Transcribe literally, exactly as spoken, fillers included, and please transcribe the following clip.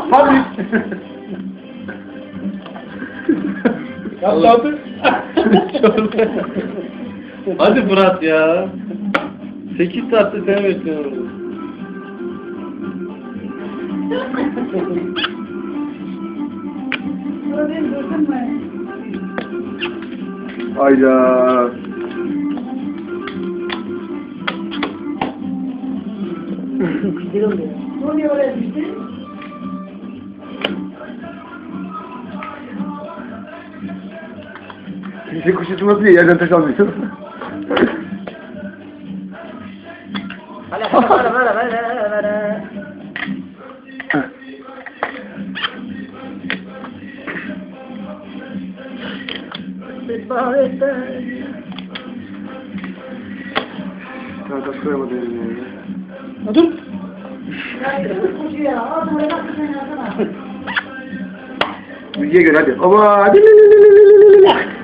Hadi. Yaptı abi. Hadi Murat ya. sekiz saatte seni bekliyorum. Hayda. Güzel oluyor. Ne oluyor oraya düştü? Kimse kuş tutması diye yerden taş almıyor. Hala hala hala hala hala hala. Tamam taş koyamadım elimle. Dur. Müziğe göre hadi. Ama hadi.